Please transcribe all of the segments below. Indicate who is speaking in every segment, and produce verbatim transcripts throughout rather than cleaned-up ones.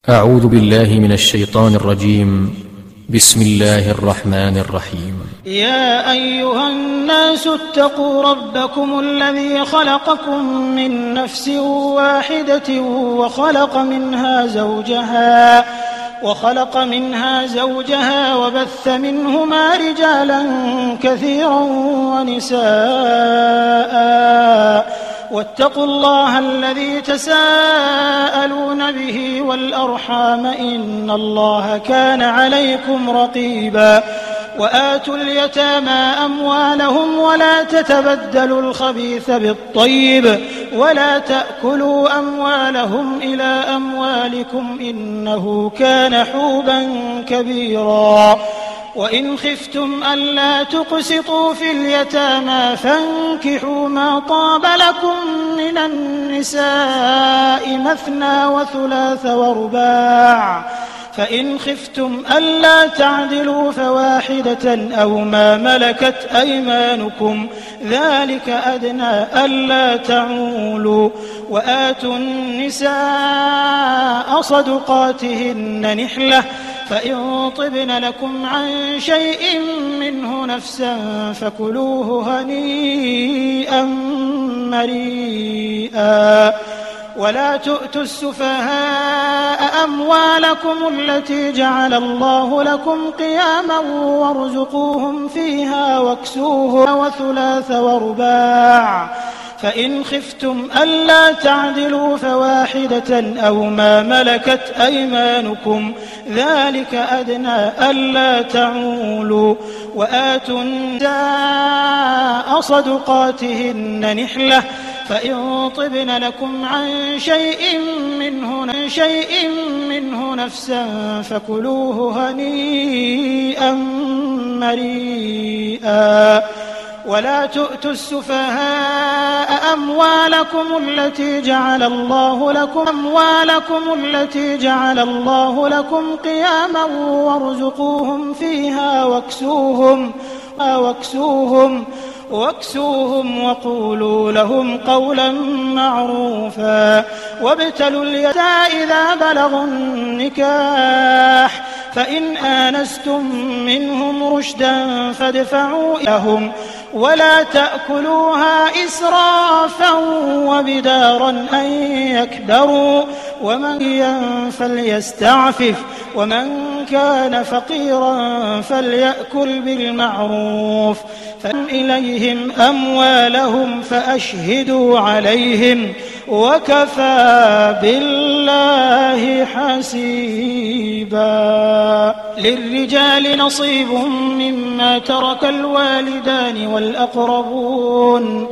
Speaker 1: أعوذ بالله من الشيطان الرجيم. بسم الله الرحمن الرحيم.
Speaker 2: يا أيها الناس اتقوا ربكم الذي خلقكم من نفس واحدة وخلق منها زوجها وخلق منها زوجها وبث منهما رجالا كثيرا ونساء واتقوا الله الذي تساءلون به والأرحام إن الله كان عليكم رقيبا وآتوا اليتامى أموالهم ولا تتبدلوا الخبيث بالطيب ولا تأكلوا أموالهم إلى أموالكم إنه كان حوبا كبيرا وإن خفتم ألا تقسطوا في اليتامى فانكحوا ما طاب لكم من النساء مثنى وثلاث ورباع فإن خفتم ألا تعدلوا فواحدة أو ما ملكت أيمانكم ذلك أدنى ألا تعولوا وآتوا النساء صدقاتهن نحلة فإن طبن لكم عن شيء منه نفسا فكلوه هنيئا مريئا ولا تؤتوا السفهاء أموالكم التي جعل الله لكم قياما وارزقوهم فيها واكسوهم وثلاث ورباع فإن خفتم ألا تعدلوا فواحدة أو ما ملكت أيمانكم ذلك أدنى ألا تعولوا وآتوا النساء صدقاتهن نحلة فإن طبن لكم عن شيء منه شيء منه نفسا فكلوه هنيئا مريئا ولا تؤتوا السفهاء أموالكم التي جعل الله لكم أموالكم التي جعل الله لكم قياما وارزقوهم فيها واكسوهم واكسوهم واكسوهم وقولوا لهم قولا معروفا وابتلوا اليتامى إذا بلغوا النكاح فإن آنستم منهم رشدا فادفعوا لهم ولا تأكلوها إسرافا وبدارا أن يكبروا ومن كان فليستعفف ومن كان فقيرا فليأكل بالمعروف فإن إليهم أموالهم فأشهدوا عليهم وكفى بالله حسيبا للرجال نصيب مما ترك الوالدان والأقربون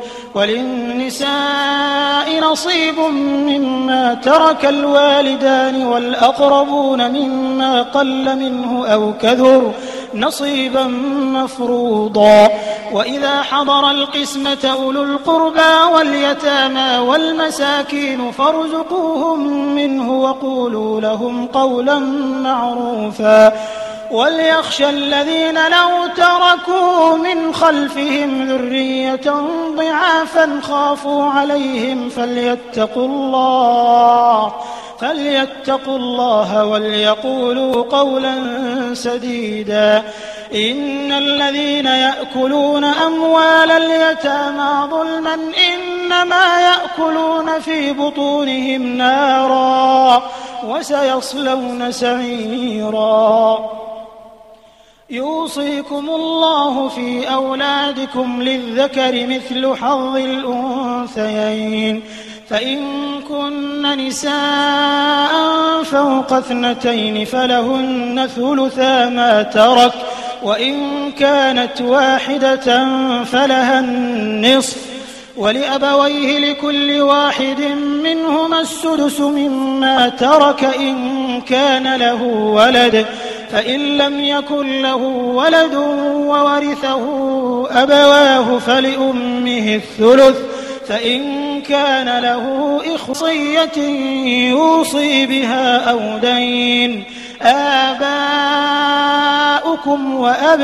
Speaker 2: وللنساء نصيب مما ترك الوالدان والأقربون مما قل منه أو كثر نصيبا مفروضا وإذا حضر القسمة أولو القربى واليتامى والمساكين فارزقوهم منه وقولوا لهم قولا معروفا وليخشى الذين لو تركوا من خلفهم ذرية ضعافا خافوا عليهم فليتقوا الله فليتقوا الله وليقولوا قولا سديدا إن الذين يأكلون أموال اليتامى ظلما إنما يأكلون في بطونهم نارا وسيصلون سعيرا يوصيكم الله في أولادكم للذكر مثل حظ الأنثيين فإن كن نساء فوق اثنتين فلهن ثلثا ما ترك وإن كانت واحدة فلها النصف ولأبويه لكل واحد منهما السدس مما ترك إن كان له ولد فإن لم يكن له ولد وورثه أبواه فلأمه الثلث فإن كان له إخصية يوصي بها أو دين آباؤكم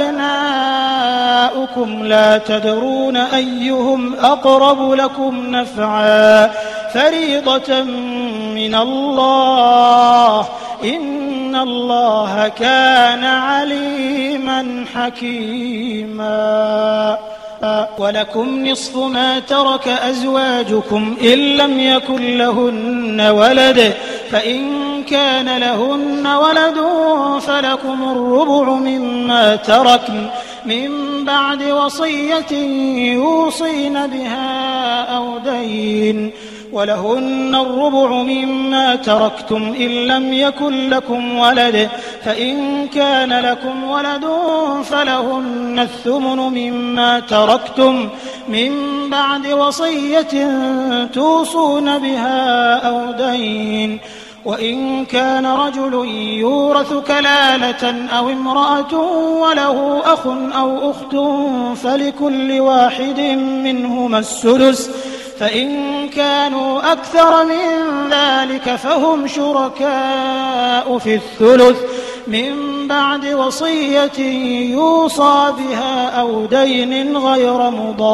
Speaker 2: وأبناؤكم لا تدرون أيهم أقرب لكم نفعا فريضة من الله إن الله كان عليما حكيما. ولكم نصف ما ترك أزواجكم إن لم يكن لهن ولد، فإن كان لهن ولد فلكم الربع مما تركن من بعد وصية يوصين بها أو دين، ولهن الربع مما تركتم إن لم يكن لكم ولد، فإن كان لكم ولد فلهن الثمن مما تركتم من بعد وصية توصون بها أو دين، وإن كان رجل يورث كلالة أو امرأة وله أخ أو أخت فلكل واحد منهما السدس، فإن كانوا أكثر من ذلك فهم شركاء في الثلث من بعد وصية يوصى بها أو دين غير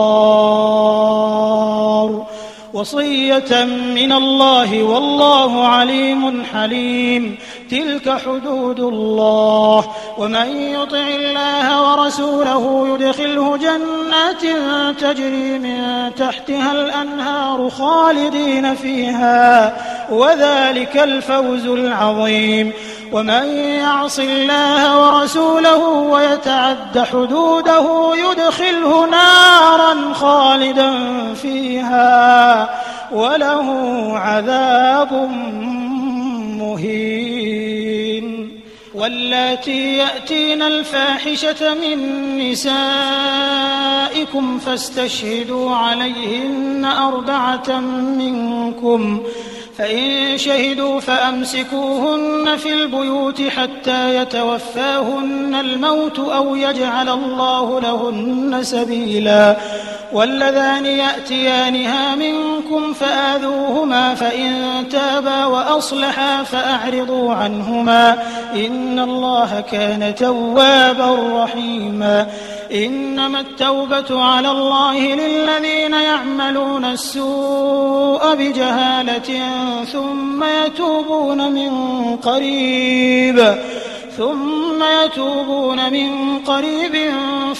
Speaker 2: مضار، وصية من الله والله عليم حليم. تلك حدود الله، ومن يطع الله ورسوله يدخله جنات تجري من تحتها الأنهار خالدين فيها، وذلك الفوز العظيم. ومن يعص الله ورسوله ويتعد حدوده يدخله نارا خالدا فيها وله عذاب مهين. واللاتي يأتين الفاحشة من نسائكم فاستشهدوا عليهن أربعة منكم، فإن شهدوا فأمسكوهن في البيوت حتى يتوفاهن الموت أو يجعل الله لهن سبيلا. واللذان يأتيانها منكم فآذوهما، فإن تابا وأصلحا فأعرضوا عنهما، إن الله كان توابا رحيما. إنما التوبة على الله للذين يعملون السوء بجهالة ثم يتوبون من قريب ثم يتوبون من قريب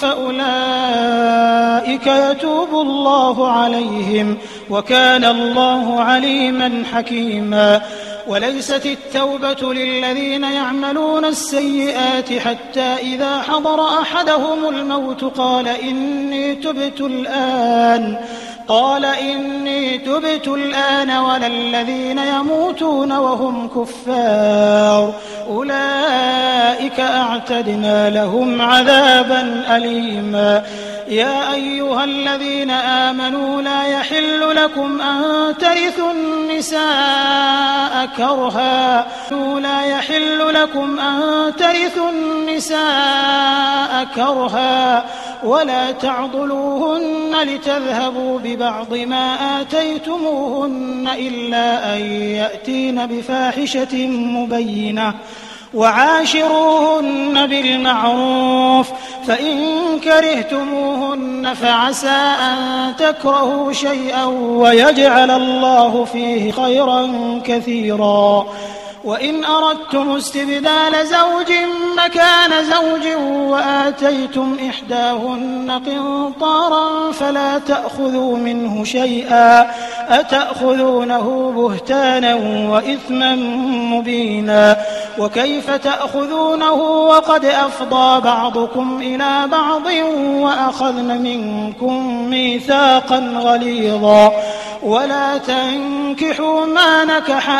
Speaker 2: فأولئك يتوب الله عليهم، وكان الله عليما حكيما. وليست التوبة للذين يعملون السيئات حتى إذا حضر أحدهم الموت قال إني تبت الآن قال إني تبت الآن ولا الذين يموتون وهم كفار أولئك أعتدنا لهم عذابا أليما. يا أيها الذين آمنوا لا يحل لكم أن ترثوا النساء كرها لا يحل لكم أن ترثوا النساء كرها ولا تعضلوهن لتذهبوا ببعض ما آتيتموهن إلا أن يأتين بفاحشة مبينة وعاشروهن بالمعروف، فإن كرهتموهن فعسى أن تكرهوا شيئا ويجعل الله فيه خيرا كثيرا. وإن أردتم استبدال زوج مكان زوج وآتيتم إحداهن قنطارا فلا تأخذوا منه شيئا أتأخذونه بهتانا وإثما مبينا. وكيف تأخذونه وقد أفضى بعضكم إلى بعض وأخذن منكم ميثاقا غليظا. ولا تنكحوا ما نكح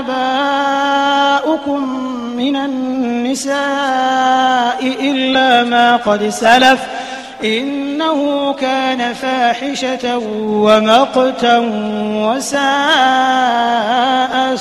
Speaker 2: آباؤكم من النساء إلا ما قد سلف إنه كان فاحشة ومقتا وساء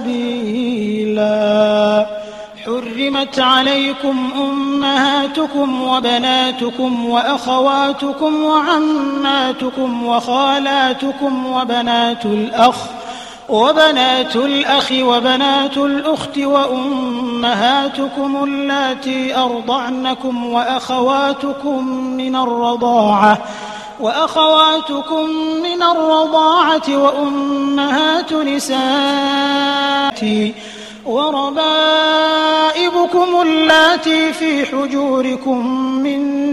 Speaker 2: سبيلا. حرمت عليكم أمهاتكم وبناتكم وأخواتكم وعماتكم وخالاتكم وبنات الأخ وبنات الأخ وبنات الأخت وأمهاتكم اللاتي أرضعنكم وأخواتكم من الرضاعة وأخواتكم من الرضاعة وأمهات نسائكم وربائبكم اللاتي في حجوركم من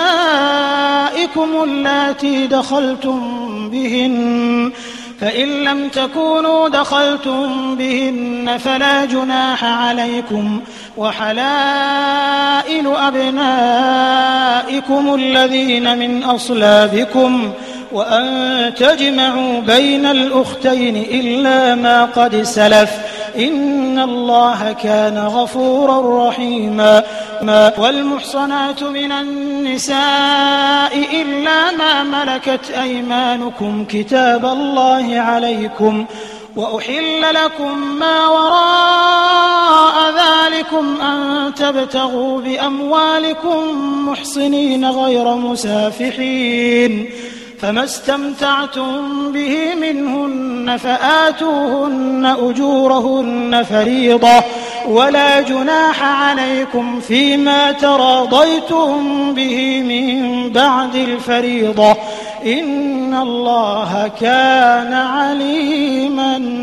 Speaker 2: نسائكم اللاتي دخلتم بهن فإن لم تكونوا دخلتم بهن فلا جناح عليكم وحلائل أبنائكم الذين من أصلابكم وأن تجمعوا بين الأختين إلا ما قد سلف إن الله كان غفورا رحيما. والمحصنات من النساء إلا ما ملكت أيمانكم كتاب الله عليكم وأحل لكم ما وراء ذلكم أن تبتغوا بأموالكم محصنين غير مسافحين فما استمتعتم به منهن فآتوهن أجورهن فريضة ولا جناح عليكم فيما تراضيتم به من بعد الفريضة إن الله كان عليما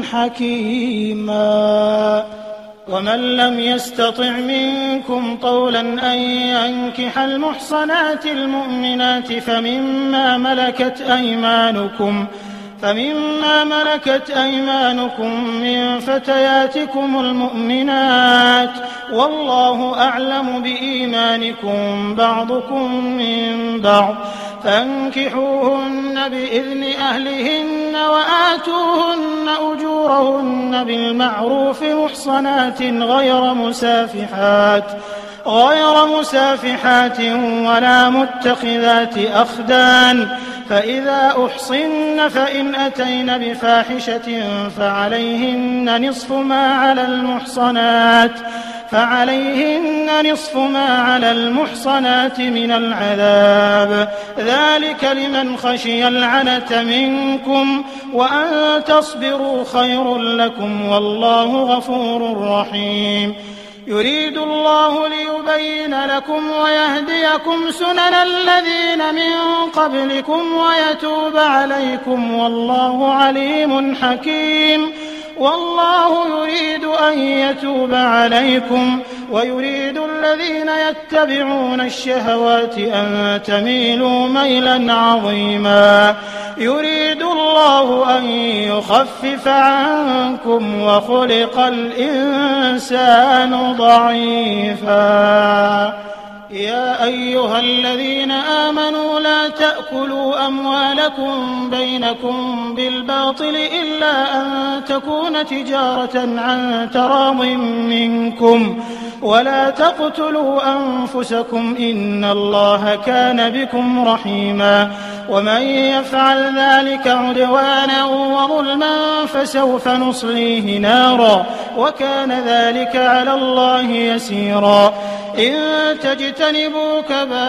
Speaker 2: حكيما. ومن لم يستطع منكم طولا أن ينكح المحصنات المؤمنات فمما ملكت أيمانكم فمما ملكت أيمانكم من فتياتكم المؤمنات والله أعلم بإيمانكم بعضكم من بعض فانكحوهن بإذن أهلهن وآتوهن أجورهن بالمعروف محصنات غير مسافحات غير مسافحات ولا متخذات أخدان فإذا أحصن فإن أتين بفاحشة فعليهن نصف ما على المحصنات فعليهن نصف ما على المحصنات من العذاب ذلك لمن خشي العنة منكم وأن تصبروا خير لكم والله غفور رحيم. يريد الله ليبين لكم ويهديكم سنن الذين من قبلكم ويتوب عليكم والله عليم حكيم. والله يريد أن يتوب عليكم ويريد الذين يتبعون الشهوات أن تميلوا ميلا عظيما. يريد الله أن يخفف عنكم وخلق الإنسان ضعيفا. يا أيها الذين آمنوا لا تأكلوا أموالكم بينكم بالباطل إلا أن تكون تجارة عن تراض منكم ولا تقتلوا أنفسكم إن الله كان بكم رحيما. ومن يفعل ذلك عدوانا وظلما فسوف نصليه نارا وكان ذلك على الله يسيرا. إن تجتنبوا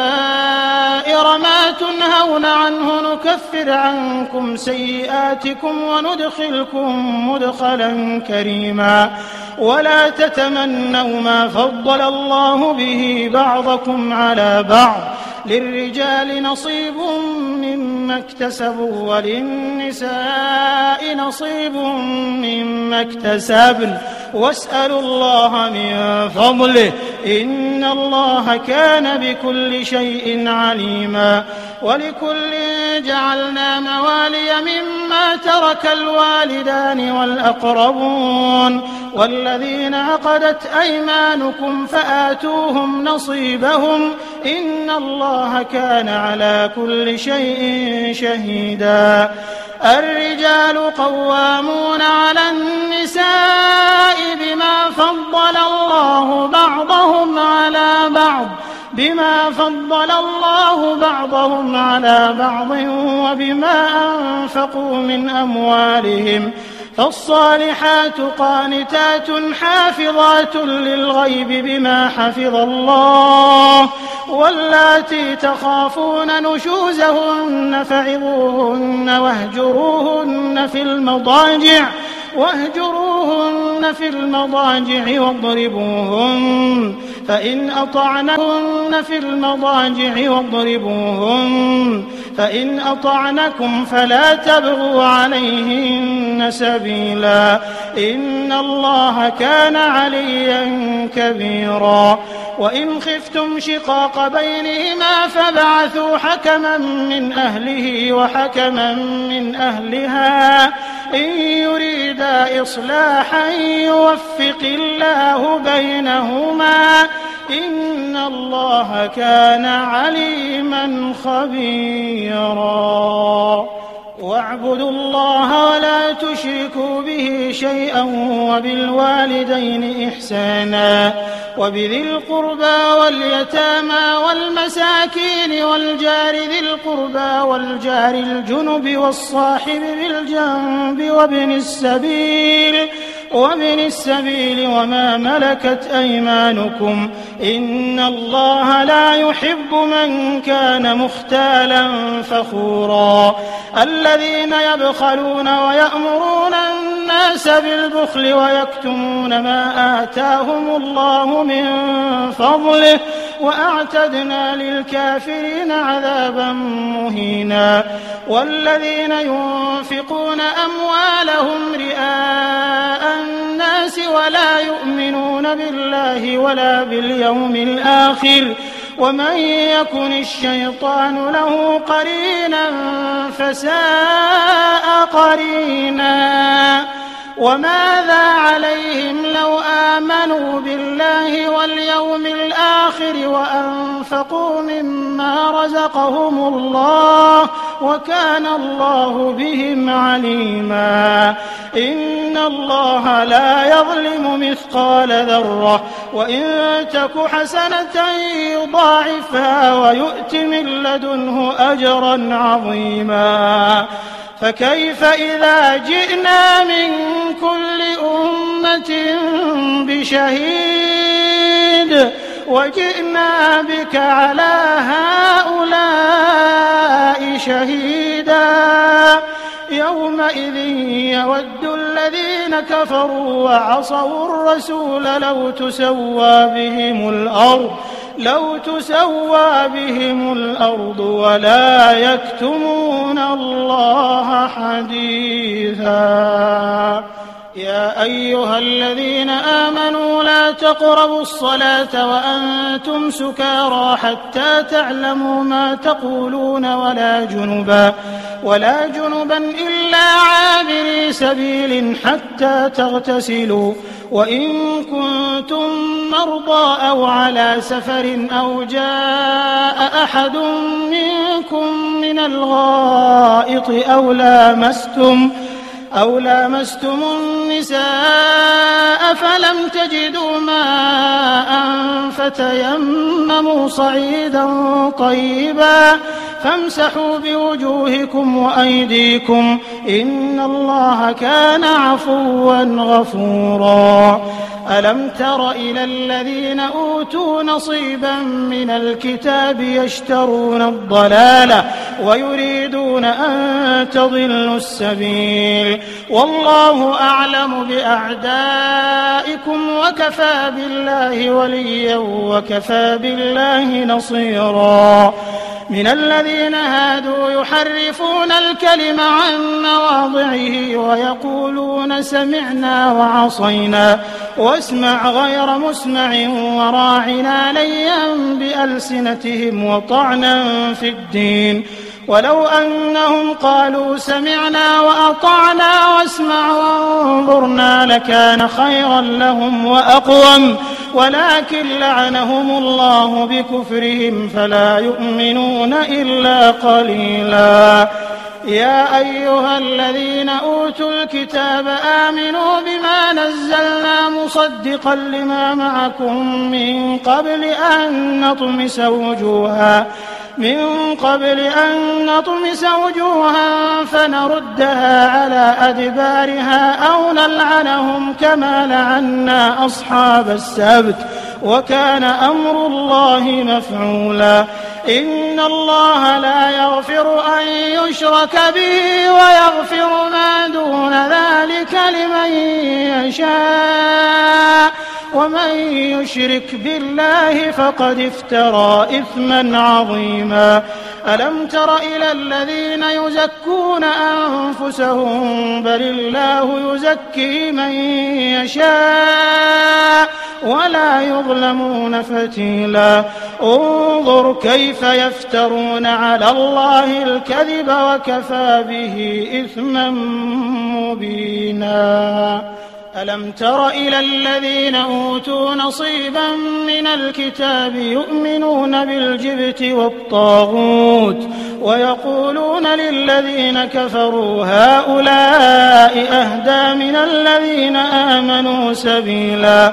Speaker 2: كبائر ما تنهون عنه نكفر عنكم سيئاتكم وندخلكم مدخلا كريما. ولا تتمنوا ما فضل الله به بعضكم على بعض للرجال نصيب مما اكتسبوا وللنساء نصيب مما اكتسبن واسألوا الله من فضله إن الله كان بكل شيء عليما. ولكل جعلنا موالي مما ترك الوالدان والأقربون والذين عقدت أيمانكم فآتوهم نصيبهم إن الله كان على كل شيء شهيدا. الرجال قوامون على النساء بما فضل الله بعضهم على بعض بما فضل الله بعضهم على بعض وبما أنفقوا من أموالهم فالصالحات قانتات حافظات للغيب بما حفظ الله واللاتي تخافون نشوزهن فعظوهن واهجروهن في المضاجع واهجروهن في المضاجع واضربوهن فإن أطعنكن في المضاجع واضربوهن فإن أطعنكم فلا تبغوا عليهن سبيلا إن الله كان عليا كبيرا وإن خفتم شقاق بينهما فابعثوا حكما من أهله وحكما من أهلها إن يريدا إصلاحا يوفق الله بينهما إن الله كان عليما خبيرا واعبدوا الله ولا تشركوا به شيئا وبالوالدين إحسانا وبذي القربى واليتامى والمساكين والجار ذي القربى والجار الجنب والصاحب بالجنب وابن السبيل وابن السبيل وما ملكت أيمانكم إن الله لا يحب من كان مختالا فخورا الذين يبخلون ويأمرون الناس بالبخل ويكتمون ما آتاهم الله من فضله وأعتدنا للكافرين عذابا مهينا والذين ينفقون أموالهم رئاء الناس ولا يؤمنون بالله ولا باليوم الآخر ومن يكن الشيطان له قرينا فساء قرينا وماذا عليهم لو آمنوا بالله واليوم الآخر وأنفقوا مما رزقهم الله وكان الله بهم عليما إن الله لا يظلم مثقال ذرة وإن تك حسنة يضاعفها ويؤت من لدنه أجرا عظيما فكيف إذا جئنا من كل أمة بشهيد وجئنا بك على هؤلاء شهيدا يومئذ يود الذين كفروا وعصوا الرسول لو تسوى بهم الأرض لو تسوى بهم الأرض ولا يكتمون الله حديثا يا أيها الذين آمنوا لا تقربوا الصلاة وأنتم سكارى حتى تعلموا ما تقولون ولا جنبا ولا جنبا إلا عابري سبيل حتى تغتسلوا وإن كنتم مرضى أو على سفر أو جاء أحد منكم من الغائط أو لامستم أو لامستم النساء فلم تجدوا ماء فتيمموا صعيدا طيبا فامسحوا بوجوهكم وأيديكم إن الله كان عفوا غفورا ألم تر إلى الذين أوتوا نصيبا من الكتاب يشترون الضلالة ويريدون أن تضلوا السبيل والله أعلم بأعدائكم وكفى بالله وليا وكفى بالله نصيرا من الذين هادوا يحرفون الكلم عن مواضعه ويقولون سمعنا وعصينا واسمع غير مسمع وراعنا ليا بألسنتهم وطعنا في الدين ولو أنهم قالوا سمعنا وأطعنا واسمع وانظرنا لكان خيرا لهم وأقوم ولكن لعنهم الله بكفرهم فلا يؤمنون إلا قليلا يا أيها الذين أوتوا الكتاب آمنوا بما نزلنا مصدقا لما معكم من قبل أن نطمس وجوها من قبل أن نطمس وجوها فنردها على أدبارها أو نلعنهم كما لعنا أصحاب السبت وكان أمر الله مفعولا إن الله لا يغفر أن يشرك به ويغفر ما دون ذلك لمن يشاء ومن يشرك بالله فقد افترى إثما عظيما. ألم تر إلى الذين يزكون أنفسهم بل الله يزكي من يشاء ولا يظلمون فتيلا. انظر كيف يفترون على الله الكذب وكفى به إثما مبينا. ألم تر إلى الذين أوتوا نصيبا من الكتاب يؤمنون بالجبت والطاغوت ويقولون للذين كفروا هؤلاء أهدى من الذين آمنوا سبيلا.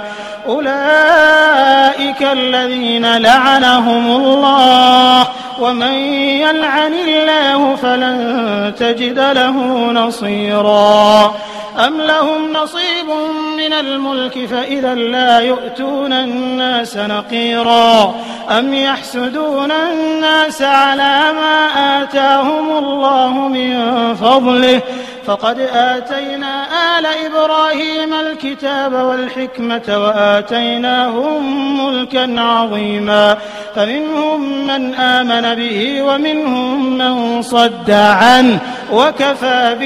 Speaker 2: أولئك الذين لعنهم الله ومن يلعن الله فلن تجد له نصيرا. أم لهم نصيب من الملك فإذا لا يؤتون الناس نقيرا. أم يحسدون الناس على ما آتاهم الله من فضله فقد آتينا آل إبراهيم الكتاب والحكمة وآتيناهم ملكا عظيما. فمنهم من آمن به ومنهم من صد عنه وكفى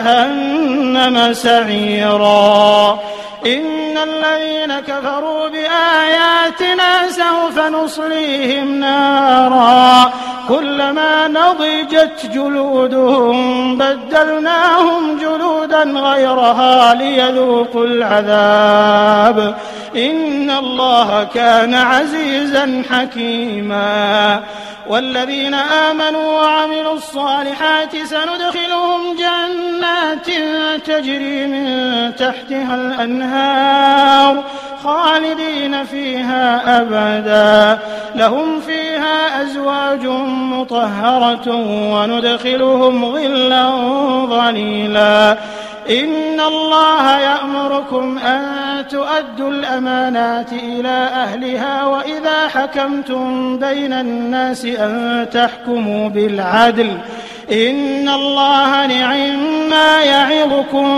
Speaker 2: بجهنم سعيرا. إن الذين كفروا بآياتنا سوف نصليهم نارا كلما نضجت جلودهم بدلناهم جلودا غيرها ليذوقوا العذاب إن الله كان عزيزا حكيما. والذين آمنوا وعملوا الصالحات سندخلهم جنات تجري من تحتها الأنهار خالدين فيها أبدا لهم فيها أزواج مطهرة وندخلهم ظلا ظليلا. إن الله يأمركم أن تؤدوا الأمانات إلى أهلها وإذا حكمتم بين الناس أن تحكموا بالعدل إن الله نعما يعظكم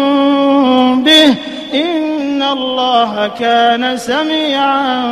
Speaker 2: به إن الله كان سميعا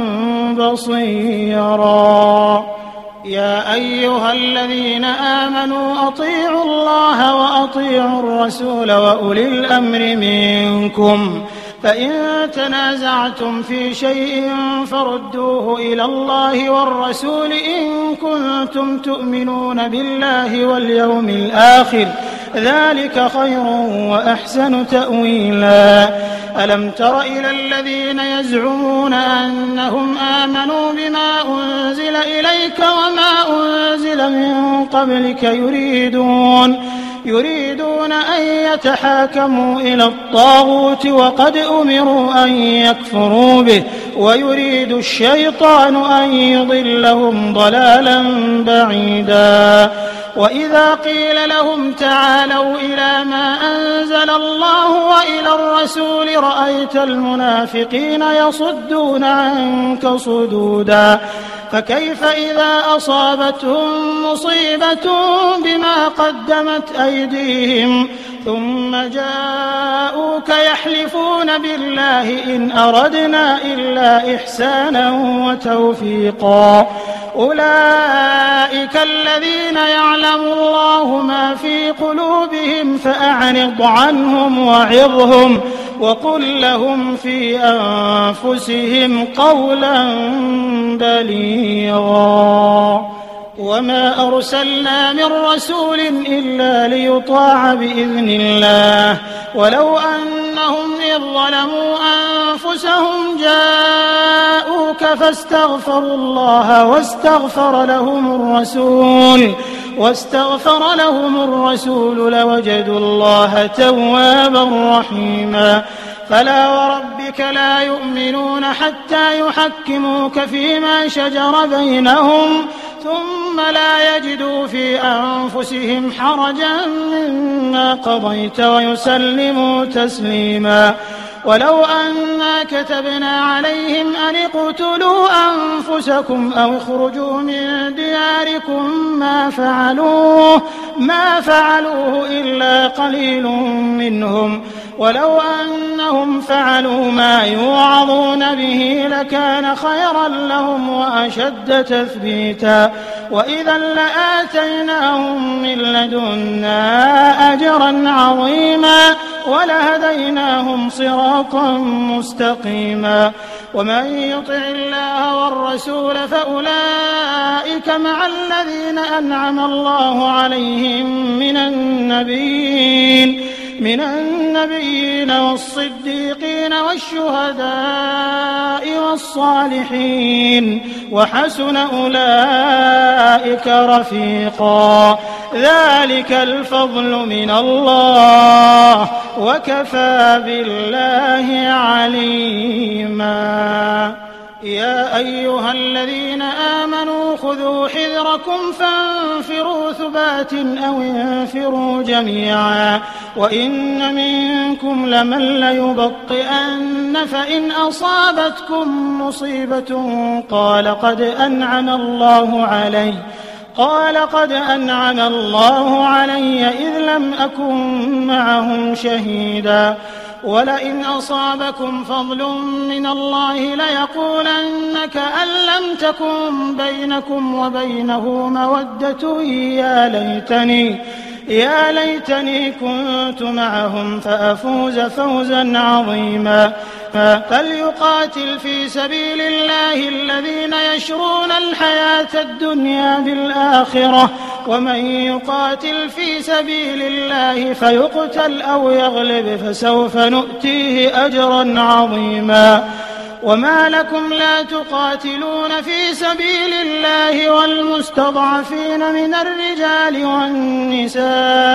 Speaker 2: بصيرا. يا أيها الذين آمنوا أطيعوا الله وأطيعوا الرسول وأولي الأمر منكم فإن تنازعتم في شيء فردوه إلى الله والرسول إن كنتم تؤمنون بالله واليوم الآخر ذلك خير وأحسن تأويلا. ألم تر إلى الذين يزعمون أنهم آمنوا بما أنزل إليك وما أنزل من قبلك يريدون يريدون أن يتحاكموا إلى الطاغوت وقد أمروا أن يكفروا به ويريد الشيطان أن يضلهم ضلالا بعيدا. وإذا قيل لهم تعالوا إلى ما أنزل الله وإلى الرسول رأيت المنافقين يصدون عنك صدودا. فكيف إذا أصابتهم مصيبة بما قدمت أيديهم ثم جاءوك يحلفون بالله إن أردنا إلا إحسانا وتوفيقا أولئك الذين يعلم الله ما في قلوبهم فأعرض عنهم وعظهم وقل لهم في أنفسهم قولا بليغا. وما أرسلنا من رسول إلا ليطاع بإذن الله ولو أنهم إذ ظلموا أنفسهم جاءوك فاستغفروا الله واستغفر لهم الرسول واستغفر لهم الرسول لوجدوا الله توابا رحيما. فلا وربك لا يؤمنون حتى يحكموك فيما شجر بينهم ثم لا يجدوا في أنفسهم حرجا مما قضيت ويسلموا تسليما. ولو أنا كتبنا عليهم أن اقتلوا أنفسكم أو اخرجوا من دياركم ما فعلوه ما فعلوه إلا قليل منهم ولو أنهم أنهم فعلوا ما يوعظون به لكان خيرا لهم وأشد تثبيتا وإذا لآتيناهم من لدنا أجرا عظيما ولهديناهم صراطا مستقيما ومن يطع الله والرسول فأولئك مع الذين أنعم الله عليهم من النبيين من النبيين والصديقين والشهداء والصالحين وحسن أولئك رفيقا ذلك الفضل من الله وكفى بالله عليما يا أيها الذين آمنوا خذوا حذركم فانفروا ثبات أو انفروا جميعا وإن منكم لمن ليبطئن فإن أصابتكم مصيبة قال قد أنعم الله علي قال قد أنعم الله علي إذ لم أكن معهم شهيدا ولئن أصابكم فضل من الله ليقولن كأن لم تكن بينكم وبينه مودة يا ليتني يا ليتني كنت معهم فأفوز فوزا عظيما فليقاتل في سبيل الله الذين يشرون الحياة الدنيا بالآخرة ومن يقاتل في سبيل الله فيقتل أو يغلب فسوف نؤتيه أجرا عظيما وما لكم لا تقاتلون في سبيل الله والمستضعفين من الرجال والنساء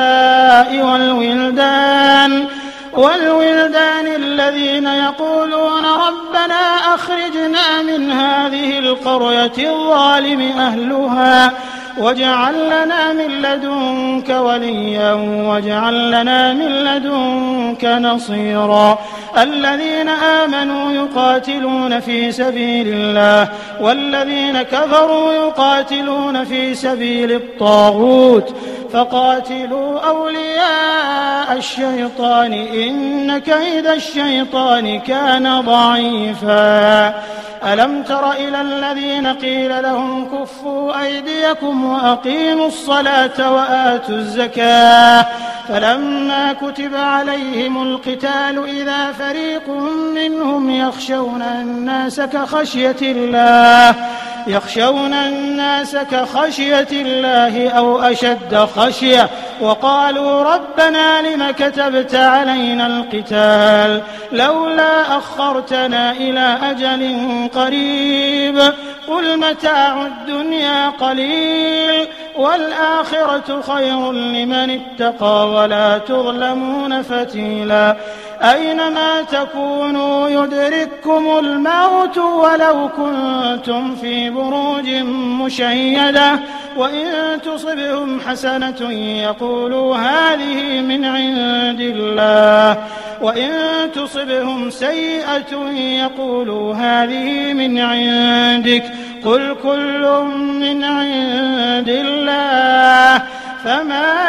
Speaker 2: والولدان والولدان الذين يقولون ربنا أخرجنا من هذه القرية الظالم أهلها واجعل لنا من لدنك وليا واجعل لنا من لدنك نصيرا الذين آمنوا يقاتلون في سبيل الله والذين كفروا يقاتلون في سبيل الطاغوت فقاتلوا أولياء الشيطان إن كيد الشيطان كان ضعيفا ألم تر إلى الذين قيل لهم كفوا أيديكم وأقيموا الصلاة وآتوا الزكاة فلما كتب عليهم القتال إذا فريق منهم يخشون الناس كخشية الله يخشون الناس كخشية الله أو أشد خشية وقالوا ربنا لم كتبت علينا القتال لولا أخرتنا إلى أجل قريب قل متاع الدنيا قليل والآخرة خير لمن اتقى ولا تظلمون فتيلا أينما تكونوا يدرككم الموت ولو كنتم في بروج مشيدة وإن تصبهم حسنة يقولوا هذه من عند الله وإن تصبهم سيئة يقولوا هذه من عندك قل كل من عند الله فما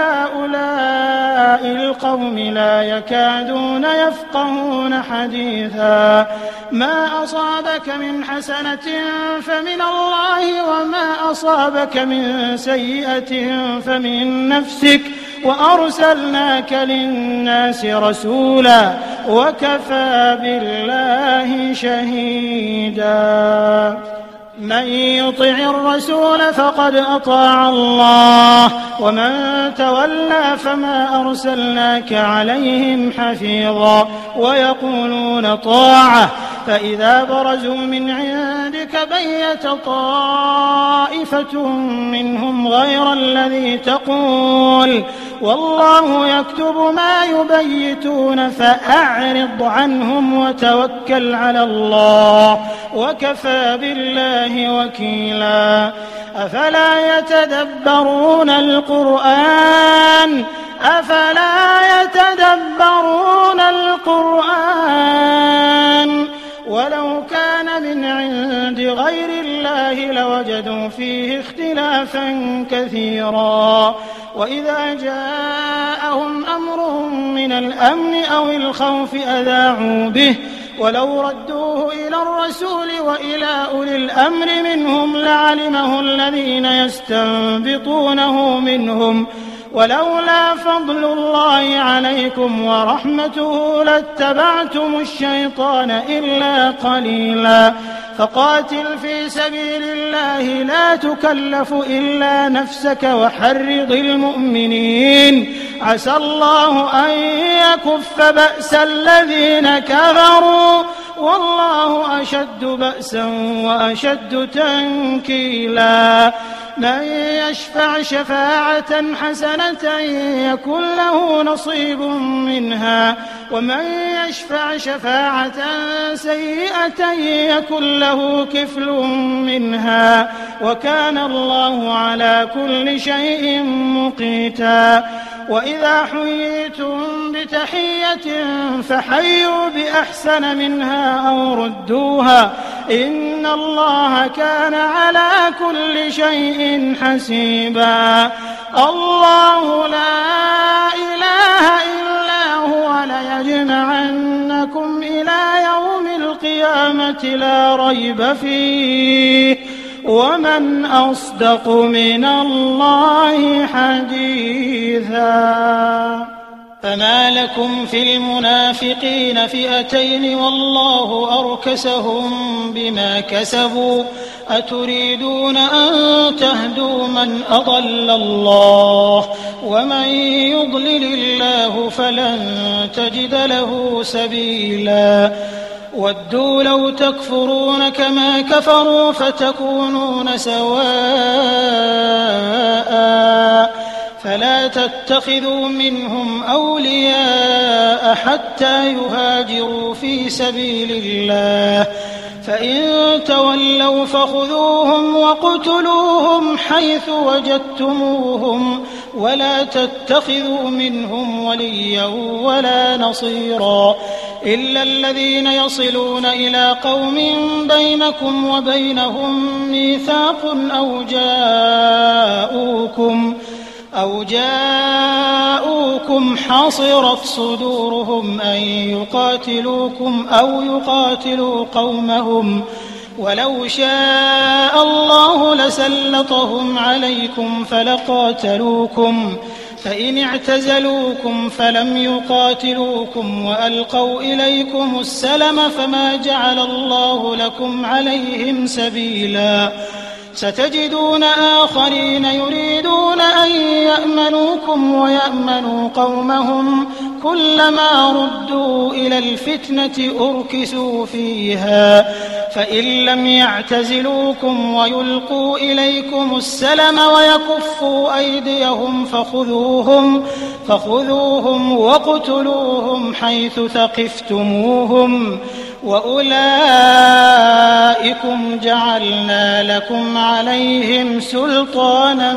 Speaker 2: لهؤلاء القوم لا يكادون يفقهون حديثا ما أصابك من حسنة فمن الله وما أصابك من سيئة فمن نفسك وأرسلناك للناس رسولا وكفى بالله شهيدا من يطع الرسول فقد أطاع الله ومن تولى فما أرسلناك عليهم حفيظا ويقولون طاعة فإذا برزوا من عندك بيت طائفة منهم غير الذي تقول والله يكتب ما يبيتون فأعرض عنهم وتوكل على الله وكفى بالله وكيلا أفلا يتدبرون القرآن أفلا يتدبرون القرآن ولو كان من عند غير الله لوجدوا فيه اختلافا كثيرا وإذا جاءهم أمر من الأمر الأمن أو الخوف أذاعوا به ولو ردوه إلى الرسول وإلى أولي الأمر منهم لعلمه الذين يستنبطونه منهم ولولا فضل الله عليكم ورحمته لاتبعتم الشيطان إلا قليلا فقاتل في سبيل الله لا تكلف إلا نفسك وحرض المؤمنين عسى الله أن يكف بأس الذين كفروا والله أشد بأسا وأشد تنكيلا من يشفع شفاعة حسنة يكن له نصيب منها ومن يشفع شفاعة سيئة يكن له كفل منها وكان الله على كل شيء مقيتا وإذا حييتم بتحية فحيوا بأحسن منها أو ردوها إن الله كان على كل شيء حسيبا الله لا إله إلا هو ليجمعنكم إلى يوم القيامة لا ريب فيه ومن أصدق من الله حديثا فما لكم في المنافقين فئتين والله أركسهم بما كسبوا أتريدون أن تهدوا من أضل الله ومن يضلل الله فلن تجد له سبيلا ودوا لو تكفرون كما كفروا فتكونون سواء فلا تتخذوا منهم أولياء حتى يهاجروا في سبيل الله فإن تولوا فخذوهم وقتلوهم حيث وجدتموهم ولا تتخذوا منهم وليا ولا نصيرا إلا الذين يصلون إلى قوم بينكم وبينهم ميثاق أو جاءوكم أو جاءوكم حصرت صدورهم أن يقاتلوكم أو يقاتلوا قومهم ولو شاء الله لسلطهم عليكم فلقاتلوكم فإن اعتزلوكم فلم يقاتلوكم وألقوا إليكم السلم فما جعل الله لكم عليهم سبيلا ستجدون آخرين يريدون أن يأمنوكم ويأمنوا قومهم كلما ردوا إلى الفتنة أركسوا فيها فإن لم يعتزلوكم ويلقوا إليكم السلم ويكفوا أيديهم فخذوهم فخذوهم واقتلوهم حيث ثقفتموهم وأولئكم جعلنا لكم عليهم سلطانا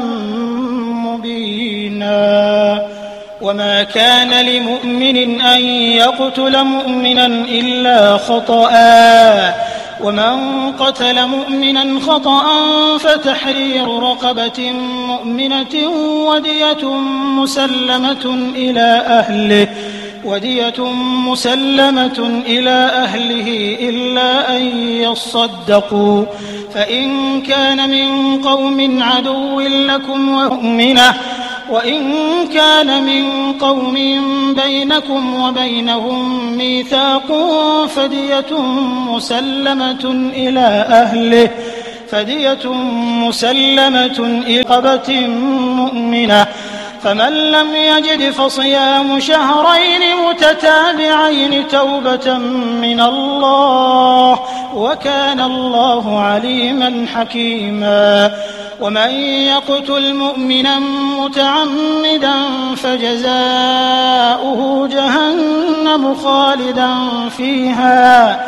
Speaker 2: مبينا وما كان لمؤمن أن يقتل مؤمنا إلا خطأ ومن قتل مؤمنا خطأ فتحرير رقبة مؤمنة ودية مسلمة إلى أهله ودية مسلمة إلى أهله إلا أن يصدقوا فإن كان من قوم عدو لكم ومؤمنة وإن كان من قوم بينكم وبينهم ميثاق فدية مسلمة إلى أهله فدية مسلمة إلى رقبة مؤمنة فمن لم يجد فصيام شهرين متتابعين توبة من الله وكان الله عليما حكيما ومن يقتل مؤمنا متعمدا فجزاؤه جهنم خالدا فيها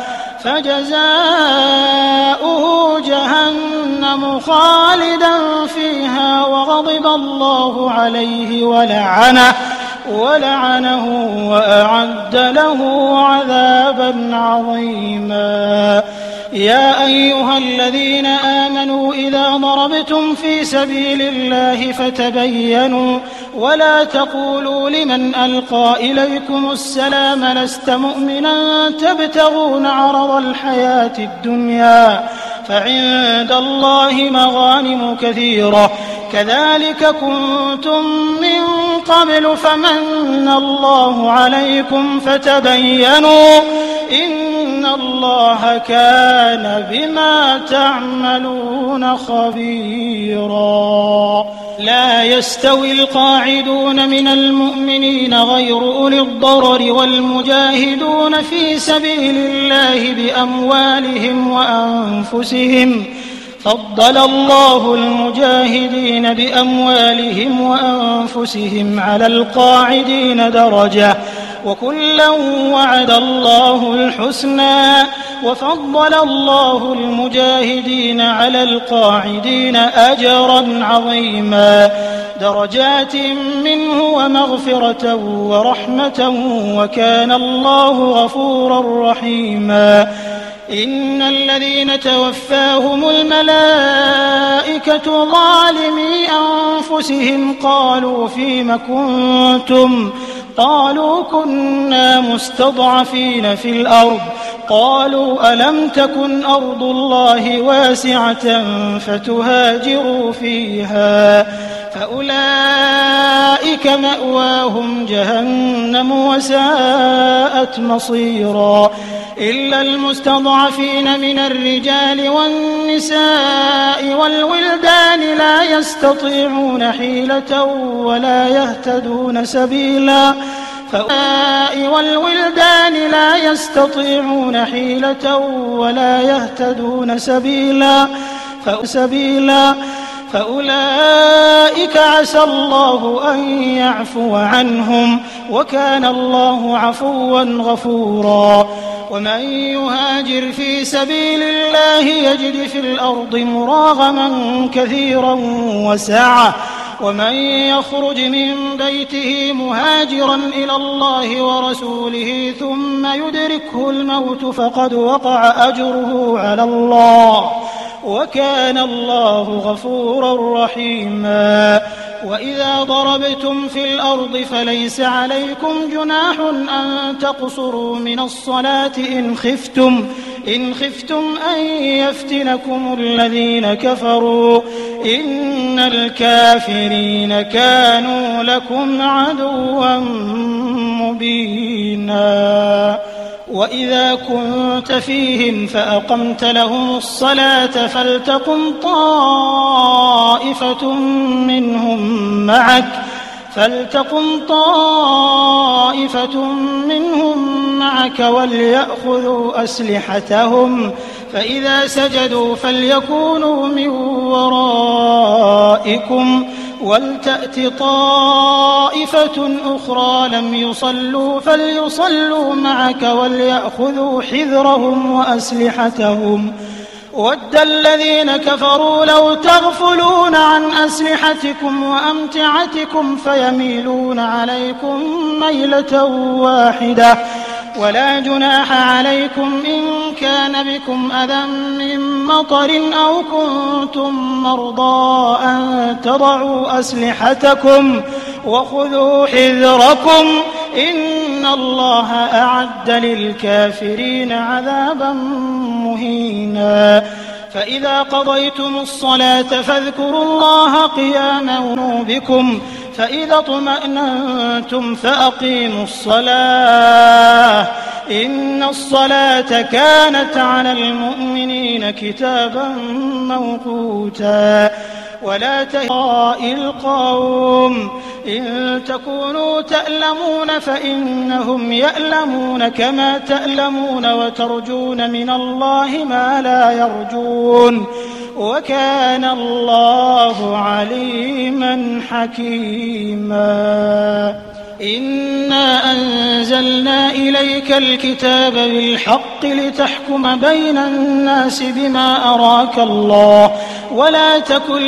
Speaker 2: فجزاؤه جهنم خالدا فيها وغضب الله عليه ولعنه ولعنه وأعد له عذابا عظيما يا أيها الذين آمنوا إذا ضربتم في سبيل الله فتبينوا ولا تقولوا لمن ألقى إليكم السلام لست مؤمنا تبتغون عرض الحياة الدنيا فعند الله مغانم كثيرة كذلك كنتم من قبل فمن الله عليكم فتبينوا إن الله كان بما تعملون خبيرا. لا يستوي القاعدون من المؤمنين غير أولي الضرر والمجاهدون في سبيل الله بأموالهم وأنفسهم فضل الله المجاهدين بأموالهم وأنفسهم على القاعدين درجة وكلا وعد الله الحسنى وفضل الله المجاهدين على القاعدين أجرا عظيما درجات منه ومغفرة ورحمة وكان الله غفورا رحيما. إن الذين توفاهم الملائكة ظالمي أنفسهم قالوا فيم كنتم قالوا كنا مستضعفين في الأرض قالوا ألم تكن أرض الله واسعة فتهاجروا فيها فأولئك مأواهم جهنم وساءت مصيرا. إلا المستضعفين من الرجال والنساء والولدان لا يستطيعون حيلة ولا يهتدون سبيلا والولدان لا يستطيعون حيلة ولا يهتدون سبيلا فسبيلا فأولئك عسى الله أن يعفو عنهم وكان الله عفوا غفورا. ومن يهاجر في سبيل الله يجد في الأرض مراغما كثيرا وسعة ومن يخرج من بيته مهاجرا إلى الله ورسوله ثم يدركه الموت فقد وقع أجره على الله وكان الله غفورا رحيما. وإذا ضربتم في الأرض فليس عليكم جناح أن تقصروا من الصلاة إن خفتم إن خفتم أن يفتنكم الذين كفروا إن الكافرين كانوا لكم عدوا مبينا. وإذا كنت فيهم فأقمت لهم الصلاة فلتقم طائفة منهم معك فلتقم طائفة منهم معك وليأخذوا أسلحتهم فإذا سجدوا فليكونوا من ورائكم ولتأت طائفة أخرى لم يصلوا فليصلوا معك وليأخذوا حذرهم وأسلحتهم ود الذين كفروا لو تغفلون عن أسلحتكم وأمتعتكم فيميلون عليكم ميلة واحدة ولا جناح عليكم إن كان بكم أذى من مطر أو كنتم مرضى أن تضعوا أسلحتكم وخذوا حذركم إن الله أعد للكافرين عذابا مهينا. فإذا قضيتم الصلاة فاذكروا الله قياما بكم فإذا اطمأننتم فأقيموا الصلاة إن الصلاة كانت على المؤمنين كتابا موقوتا. ولا تهنوا القوم إن تكونوا تألمون فإنهم يألمون كما تألمون وترجون من الله ما لا يرجون وكان الله عليما حكيما. إنا أنزلنا إليك الكتاب بالحق لتحكم بين الناس بما أراك الله ولا تكن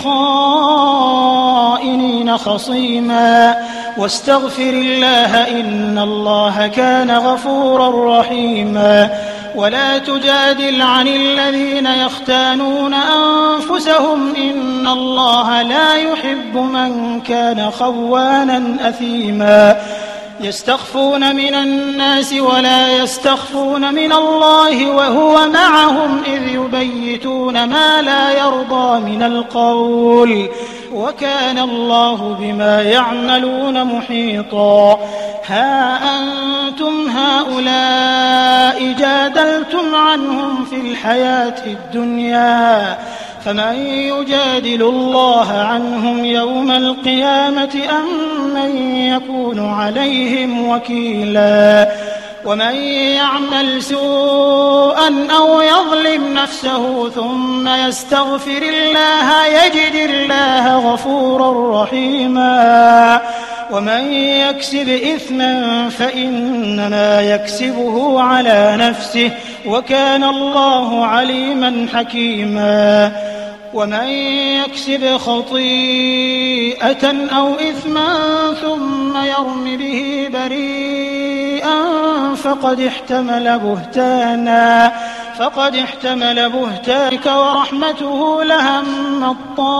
Speaker 2: للخائنين خصيما واستغفر الله إن الله كان غفورا رحيما. ولا تجادل عن الذين يختانون أنفسهم إن الله لا يحب من كان خوانا أثيما يستخفون من الناس ولا يستخفون من الله وهو معهم إذ يبيتون ما لا يرضى من القول وكان الله بما يعملون محيطا ها أنتم هؤلاء جادلتم عنهم في الحياة الدنيا فمن يجادل الله عنهم يوم القيامة أم من يكون عليهم وكيلا ومن يعمل سوءا أو يظلم نفسه ثم يستغفر الله يجد الله غفورا رحيما ومن يكسب إثما فإنما يكسبه على نفسه وكان الله عليما حكيما ومن يكسب خطيئة أو إثما ثم يرم به بريئا فقد احتمل بهتانا فقد احتمل بهتانك ورحمته لهم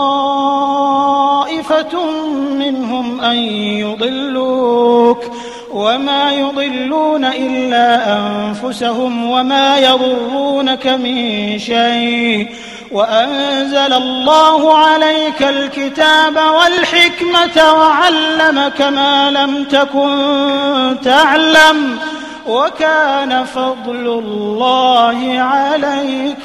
Speaker 2: طائفة منهم أن يضلوك وما يضلون إلا أنفسهم وما يضرونك من شيء وأنزل الله عليك الكتاب والحكمة وعلمك ما لم تكن تعلم وكان فضل الله عليك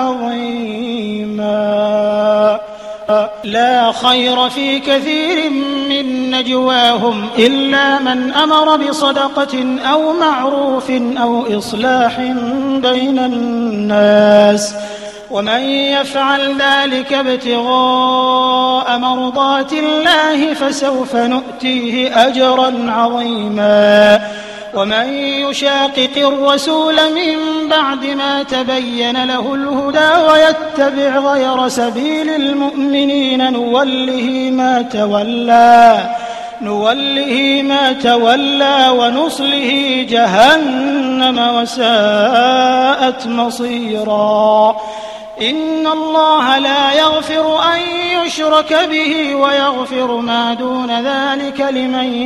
Speaker 2: عظيما لا خير في كثير من نجواهم إلا من أمر بصدقة أو معروف أو إصلاح بين الناس ومن يفعل ذلك ابتغاء مرضات الله فسوف نؤتيه أجرا عظيما ومن يشاقق الرسول من بعد ما تبين له الهدى ويتبع غير سبيل المؤمنين نوله ما تولى نوله ما تولى ونصله جهنم وساءت مصيرا إن الله لا يغفر أن يشرك به ويغفر ما دون ذلك لمن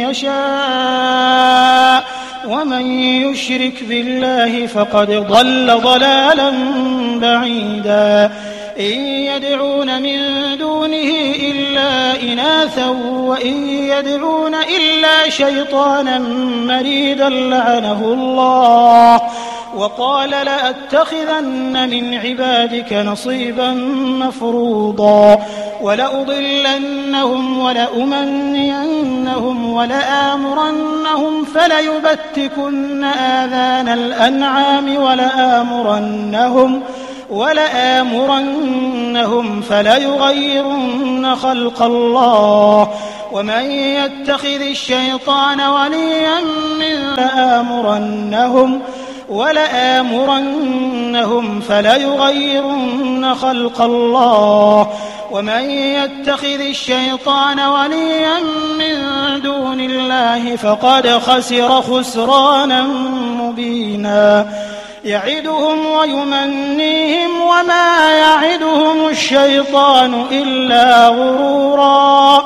Speaker 2: يشاء ومن يشرك بالله فقد ضل ضلالا بعيدا إن يدعون من دونه إلا إناثا وإن يدعون إلا شيطانا مريدا لعنه الله وقال لأتخذن من عبادك نصيبا مفروضا ولأضلنهم ولأمنينهم ولآمرنهم فليبتكن آذان الأنعام ولآمرنهم ولآمرنهم فليغيرن خلق الله ومن يتخذ الشيطان وليا من لآمرنهم ولآمرنهم فليغيرن خلق الله ومن يتخذ الشيطان وليا من دون الله فقد خسر خسرانا مبينا يعدهم ويمنيهم وما يعدهم الشيطان إلا غرورا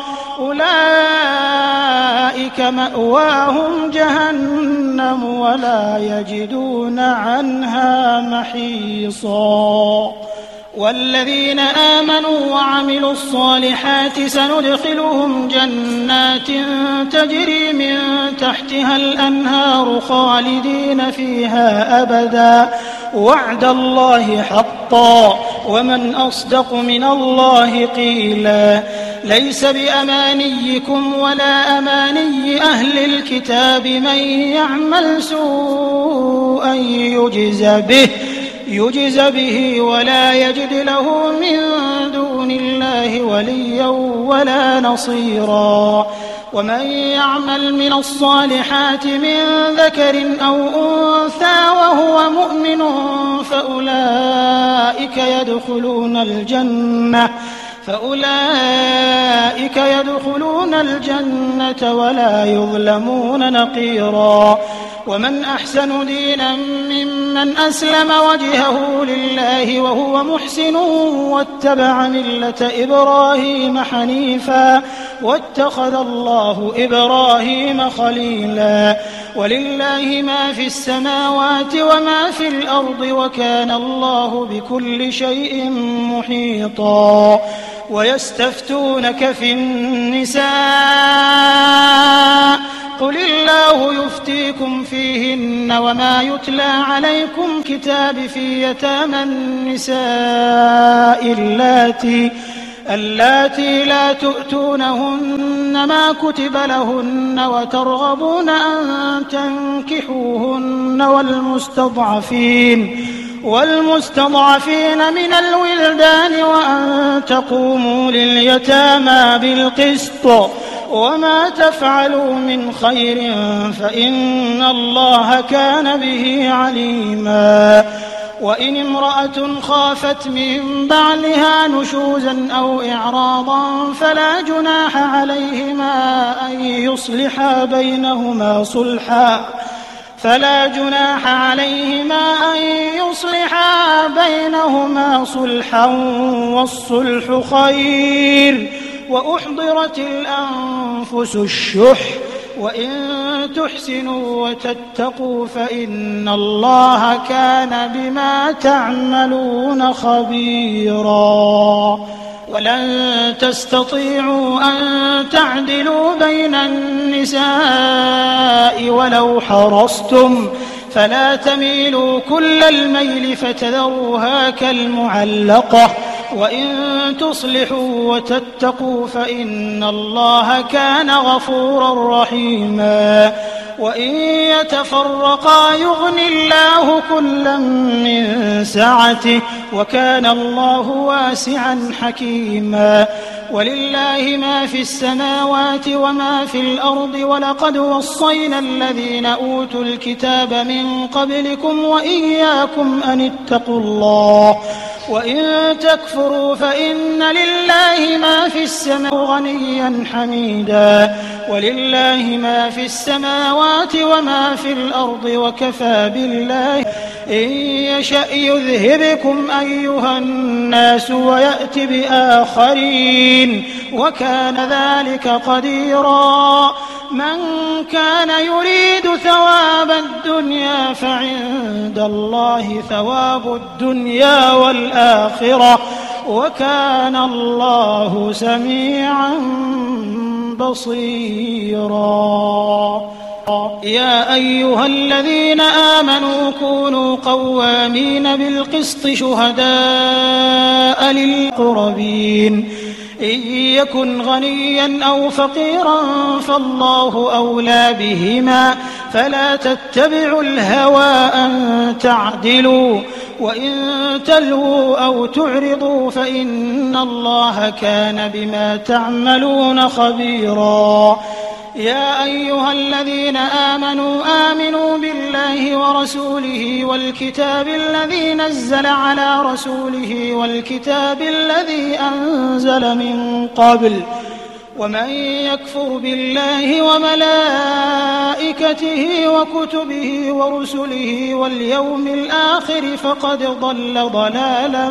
Speaker 2: أولئك مأواهم جهنم ولا يجدون عنها محيصا والذين آمنوا وعملوا الصالحات سندخلهم جنات تجري من تحتها الأنهار خالدين فيها أبدا وعد الله حقا ومن أصدق من الله قيلا ليس بأمانيكم ولا أماني أهل الكتاب من يعمل سوءا يجز به يجز به ولا يجد له من دون الله وليا ولا نصيرا ومن يعمل من الصالحات من ذكر أو أنثى وهو مؤمن فأولئك يدخلون الجنة فأولئك يدخلون الجنة ولا يظلمون نقيرا. ومن أحسن دينا ممن أسلم وجهه لله وهو محسن واتبع ملة إبراهيم حنيفا واتخذ الله إبراهيم خليلا. ولله ما في السماوات وما في الأرض وكان الله بكل شيء محيطا. ويستفتونك في النساء قل الله يفتيكم فيهن وما يتلى عليكم كتاب في يتامى النساء اللاتي اللاتي لا تؤتونهن ما كتب لهن وترغبون أن تنكحوهن والمستضعفين والمستضعفين من الولدان وأن تقوموا لليتامى بالقسط وما تفعلوا من خير فإن الله كان به عليما. وإن امرأة خافت من بعلها نشوزا أو إعراضا فلا جناح عليهما أن يصلحا بينهما صلحا فلا جناح عليهما أن يصلحا بينهما صلحا والصلح خير. وأحضرت الأنفس الشح وإن تحسنوا وتتقوا فإن الله كان بما تعملون خبيرا. ولن تستطيعوا أن تعدلوا بين النساء ولو حرصتم فلا تميلوا كل الميل فتذروها كالمعلقة وإن تصلحوا وتتقوا فإن الله كان غفورا رحيما. وإن يتفرقا يغن الله كلا من سعته وكان الله واسعا حكيما. ولله ما في السماوات وما في الأرض ولقد وصينا الذين أوتوا الكتاب من قبلكم وإياكم أن اتقوا الله وإن تكفروا فإن لله ما في السماوات غنيا حميدا. ولله ما في السماوات وما في الأرض وكفى بالله إن يشأ يذهبكم أيها الناس ويأت بآخرين وكان ذلك قديرا. من كان يريد ثواب الدنيا فعند الله ثواب الدنيا والآخرة وكان الله سميعا بصيرا. يا أيها الذين آمنوا كونوا قوامين بالقسط شهداء للأقربين إن يكن غنيا أو فقيرا فالله أولى بهما فلا تتبعوا الهوى أن تعدلوا وإن تلووا أو تعرضوا فإن الله كان بما تعملون خبيرا. يا أيها الذين آمنوا آمنوا بالله ورسوله والكتاب الذي نزل على رسوله والكتاب الذي أنزل من قبل ومن يكفر بالله وملائكته وكتبه ورسله واليوم الآخر فقد ضل ضلالا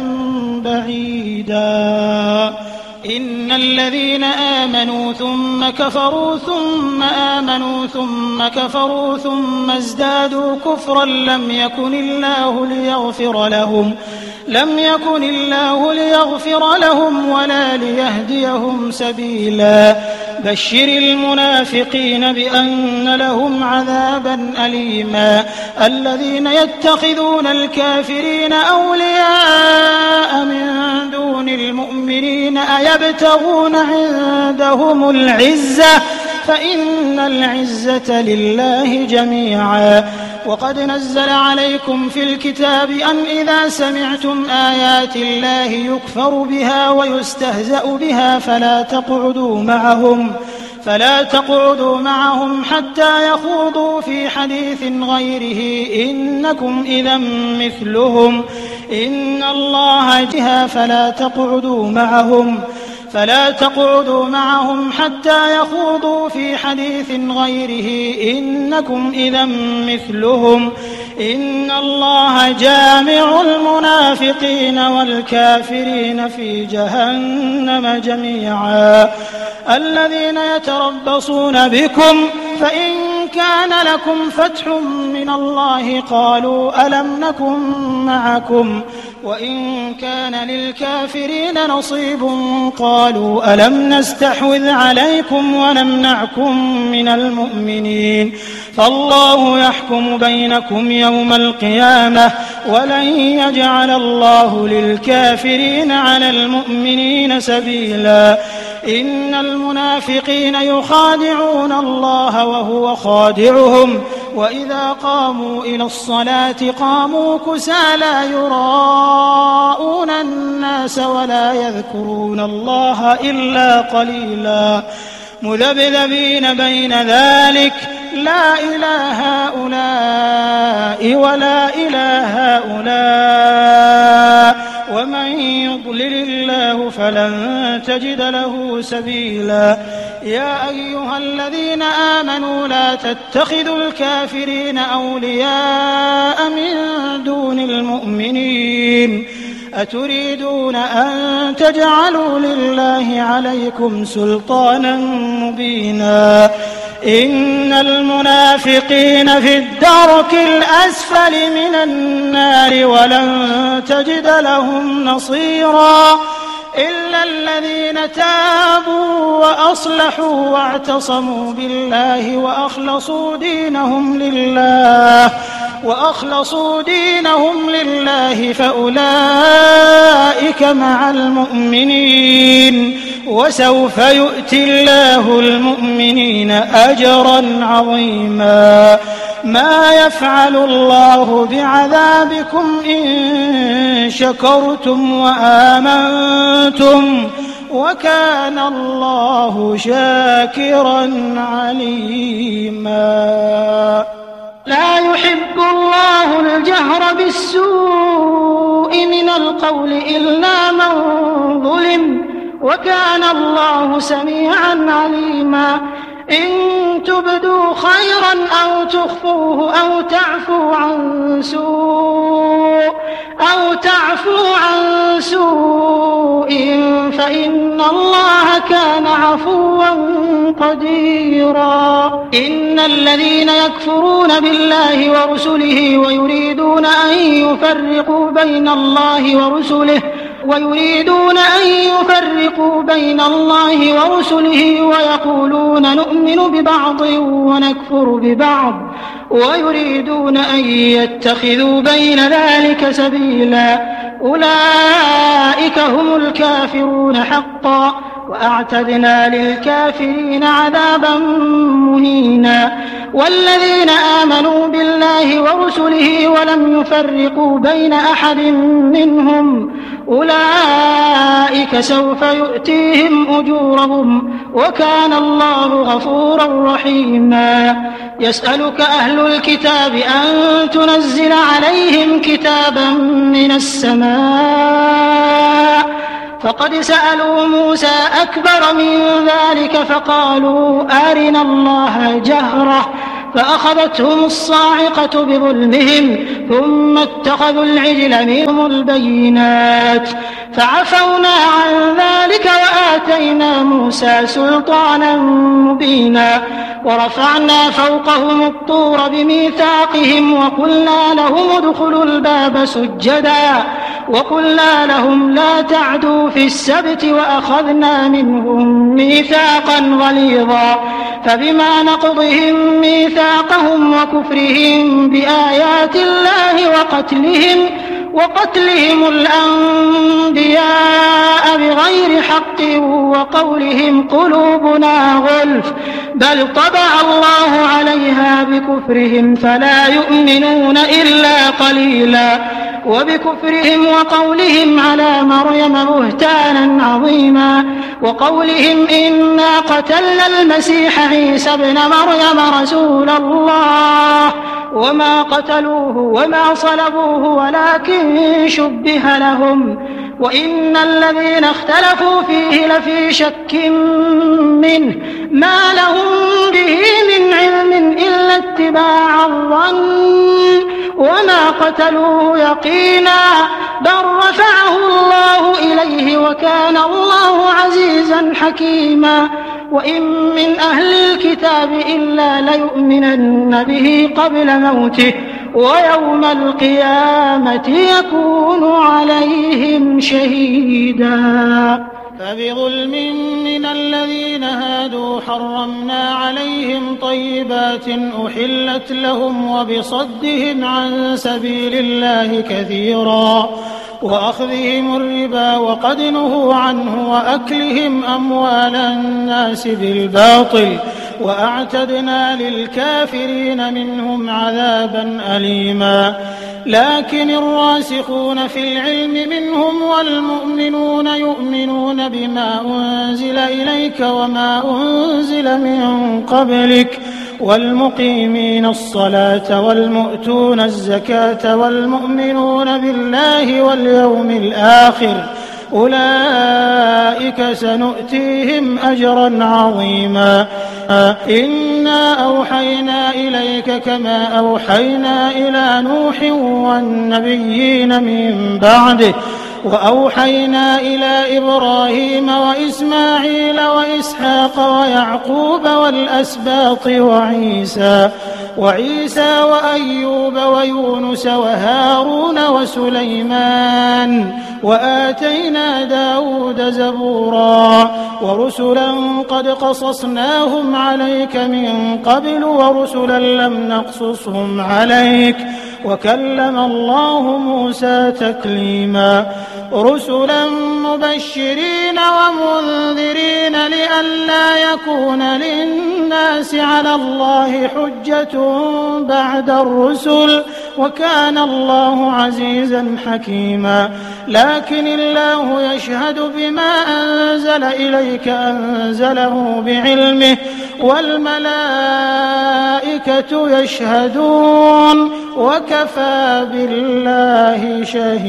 Speaker 2: بعيدا. إن الذين آمنوا ثم كفروا ثم آمنوا ثم كفروا ثم ازدادوا كفرا لم يكن الله ليغفر لهم لم يكن الله ليغفر لهم ولا ليهديهم سبيلا. بشر المنافقين بأن لهم عذابا أليما. الذين يتخذون الكافرين أولياء من دون المؤمنين أيبتغون عندهم العزة فإن العزة لله جميعا. وقد نزل عليكم في الكتاب أن إذا سمعتم آيات الله يكفر بها ويستهزأ بها فلا تقعدوا معهم فلا تقعدوا معهم حتى يخوضوا في حديث غيره إنكم إذا مثلهم إن الله جهة فلا تقعدوا معهم فلا تقعدوا معهم حتى يخوضوا في حديث غيره إنكم إذا مثلهم إن الله جامع المنافقين والكافرين في جهنم جميعا الذين يتربصون بكم فإن كان لكم فتح من الله قالوا ألم نكن معكم وإن كان للكافرين نصيب قالوا ألم نستحوذ عليكم ونمنعكم من المؤمنين فالله يحكم بينكم يوم القيامة ولن يجعل الله للكافرين على المؤمنين سبيلا إن المنافقين يخادعون الله وهو خادعهم وإذا قاموا إلى الصلاة قاموا كسالى يراءون الناس ولا يذكرون الله إلا قليلا مذبذبين بين ذلك لا إله هؤلاء ولا إله هؤلاء ومن يضلل الله فلن تجد له سبيلا يا أيها الذين آمنوا لا تتخذوا الكافرين أولياء من دون المؤمنين أتريدون أن تجعلوا لله عليكم سلطانا مبينا إن المنافقين في الدرك الأسفل من النار ولن تجد لهم نصيرا إلا الذين تابوا وأصلحوا واعتصموا بالله وأخلصوا دينهم لله وأخلصوا دينهم لله فأولئك مع المؤمنين وسوف يؤتي الله المؤمنين أجرا عظيما ما يفعل الله بعذابكم إن شكرتم وآمنتم وكان الله شاكرا عليما لا يحب الله الجهر بالسوء من القول إلا من ظلم وكان الله سميعا عليما إن تبدوا خيرا أو تخفوه أو تعفو عن سوء أو تعفو عن سوء فإن الله كان عفوا قديرا إن الذين يكفرون بالله ورسله ويريدون أن يفرقوا بين الله ورسله ويريدون أن يفرقوا بين الله ورسله ويقولون نؤمن ببعض ونكفر ببعض ويريدون أن يتخذوا بين ذلك سبيلا أولئك هم الكافرون حقا وأعتدنا للكافرين عذابا مهينا والذين آمنوا بالله ورسله ولم يفرقوا بين أحد منهم أولئك سوف يؤتيهم أجورهم وكان الله غفورا رحيما يسألك أهل الكتاب أن تنزل عليهم كتابا من السماء فقد سألوا موسى أكبر من ذلك فقالوا أرنا الله جهرة فأخذتهم الصاعقة بظلمهم ثم اتخذوا العجل منهم البينات فعفونا عن ذلك وآتينا موسى سلطانا مبينا ورفعنا فوقهم الطور بميثاقهم وقلنا لهم ادخلوا الباب سجدا وقلنا لهم لا تعدوا في السبت وأخذنا منهم ميثاقا غليظا فبما نقضهم ميثاقهم وكفرهم بآيات الله وقتلهم وقتلهم الأنبياء بغير حق وقولهم قلوبنا غلف بل طبع الله عليها بكفرهم فلا يؤمنون إلا قليلا وبكفرهم وقولهم على مريم بهتانا عظيما وقولهم إنا قتلنا المسيح عيسى ابن مريم رسول الله وما قتلوه وما صلبوه ولكن شبه لهم وإن الذين اختلفوا فيه لفي شك منه ما لهم به من علم إلا اتباع الظن وما قتلوه يقينا بل رفعه الله إليه وكان الله عزيزا حكيما وإن من أهل الكتاب إلا ليؤمنن به قبل موته ويوم القيامة يكون عليهم شهيدا. فبظلم من الذين هادوا حرمنا عليهم طيبات أحلت لهم وبصدهم عن سبيل الله كثيرا وأخذهم الربا وقد نهوا عنه وأكلهم أموال الناس بالباطل وأعتدنا للكافرين منهم عذابا أليما. لكن الراسخون في العلم منهم والمؤمنون يؤمنون بما أنزل إليك وما أنزل من قبلك والمقيمين الصلاة والمؤتون الزكاة والمؤمنون بالله واليوم الآخر أولئك سنؤتيهم أجرا عظيما. إنا أوحينا إليك كما أوحينا إلى نوح والنبيين من بعده وأوحينا إلى إبراهيم وإسماعيل وإسحاق ويعقوب والأسباط وعيسى وعيسى وأيوب ويونس وهارون وسليمان وآتينا داود زبورا ورسلا قد قصصناهم عليك من قبل ورسلا لم نقصصهم عليك وكلم الله موسى تكليما. رسلا مبشرين ومنذرين لئلا يكون للناس على الله حجة بعد الرسل وكان الله عزيزا حكيما. لكن الله يشهد بما أنزل إليك أنزله بعلمه والملائكة يشهدون وكفى بالله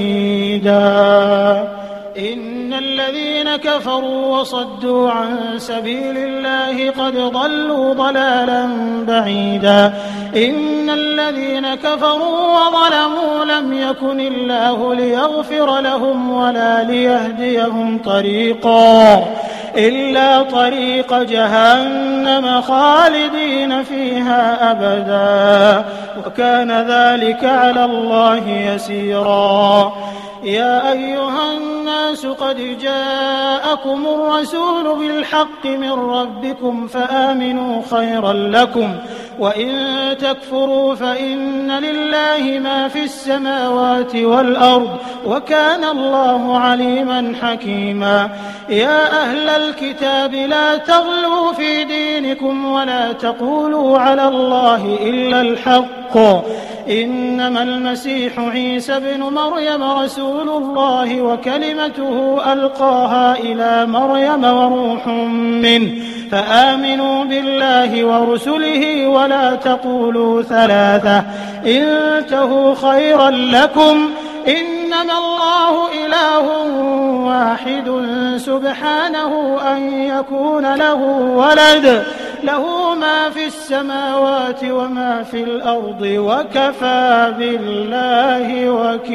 Speaker 2: شهيدا. إن الذين كفروا وصدوا عن سبيل الله قد ضلوا ضلالا بعيدا. إن الذين كفروا وظلموا لم يكن الله ليغفر لهم ولا ليهديهم طريقا إلا طريق جهنم خالدين فيها أبدا وكان ذلك على الله يسيرا. يا أيها الناس قد جاءكم الرسول بالحق من ربكم فآمنوا خيرا لكم وإن تكفروا فإن لله ما في السماوات والأرض وكان الله عليما حكيما. يا أهل الكتاب لا تغلوا في دينكم ولا تقولوا على الله إلا الحق إنما المسيح عيسى بن مريم رسول الله وكلمته ألقاها إلى مريم وروح منه فآمنوا بالله ورسله ولا تقولوا ثلاثة انتهوا خيرا لكم إنما الله إله واحد سبحانه أن يكون له ولد له ما في السماوات وما في الأرض وكفى بالله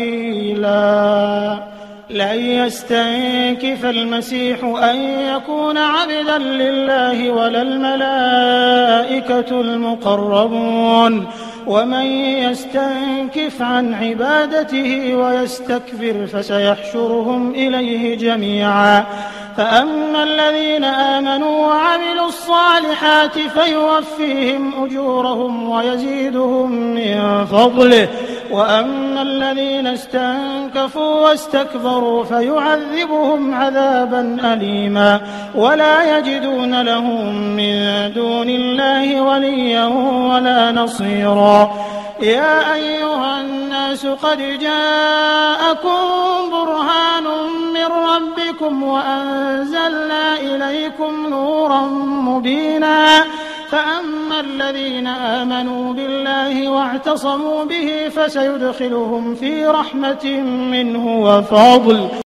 Speaker 2: وكيلا. لن يستنكف المسيح أن يكون عبدا لله ولا الملائكة المقربون ومن يستنكف عن عبادته ويستكبر فسيحشرهم إليه جميعا. فأما الذين آمنوا وعملوا الصالحات فيوفيهم أجورهم ويزيدهم من فضله وأما الذين استنكفوا واستكبروا فيعذبهم عذابا أليما ولا يجدون لهم من دون الله وليا ولا نصيرا. يا أيها الناس قد جاءكم برهان من ربكم وأنزلنا إليكم نورا مبينا. فأما الذين آمنوا بالله واعتصموا به فسيدخلهم في رحمة منه وفضل